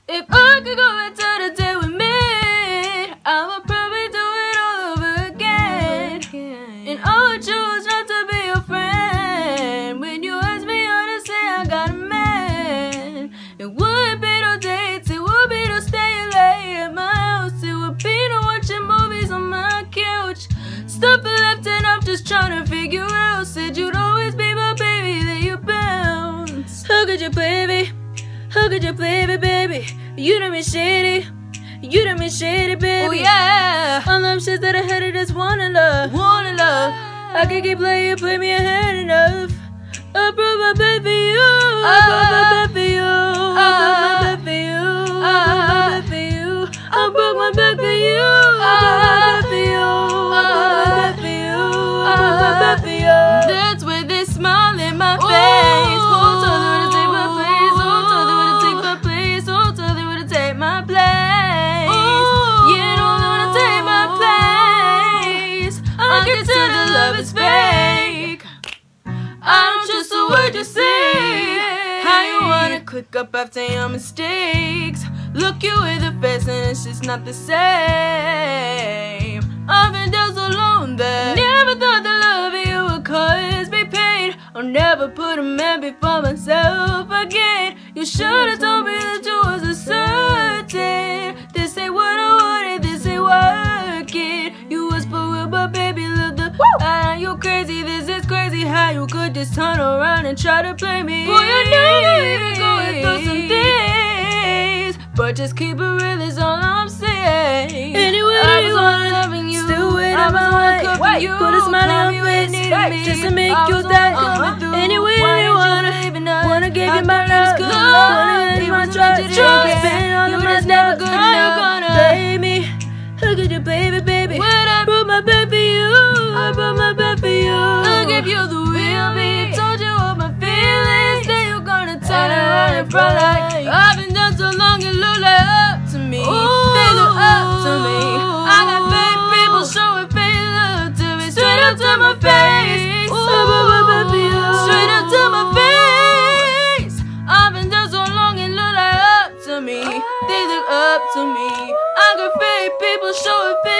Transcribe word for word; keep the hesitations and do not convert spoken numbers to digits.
If I could go back to the day with me, I would probably do it all over again. And I would choose not to be your friend. When you ask me out to say I got a man, it wouldn't be no dates, it would be no staying late at my house. It would be no watching movies on my couch. Stuff left and I'm just trying to figure out. Said you'd always be my baby, then you bounce. How could you play me? How could you play me, baby? You done been shady. You done been shady, baby. Oh yeah. All them shit that I had, I just wanna love. Wanna love. I can keep playing, play me, I had enough. I broke my bed for you. I broke my bed for you. I broke my bed for you. I broke my bed for you. I broke my bed for you. I broke my bed for you. I broke my bed for you. I broke my bed for you. That's with this smile in my face. Hold on, to take my place. Hold on, to take my place. Hold on, to take my place. You don't wanna take my place. I can tell the love is fake. I don't trust a word you say. How you wanna click up after your mistakes? Look you in the face and it's just not the same. I've been down so long that never thought the love of you would cause me pain. I'll never put a man before myself again. You should've told me that you was a certain. This ain't what I wanted, this ain't working. You was for real, but baby, look the ah, you crazy, this is crazy. How you could just turn around and try to play me? Boy, I know you've been going through some things, but just keep it real is all I'm saying. Anyway, I was only loving you, still wait on my way. You put a smile on your face, just to make you that. Anyway, you wanna, wanna give you my love, wanna give you my trust. Spend all the money, never good enough. Play me, look at you, baby, baby. I broke my bed for you, I broke my bed for you. I give you the real me, told you all my feelings. Then you gonna turn around and front like I've been done so long, you look like up to me. They look up to me. I got fake people showing fake love to me, straight up to my face. I broke my bed for you, straight up to my face. I've been done so long, it look like up to me. They look up to me. I got fake people showing fake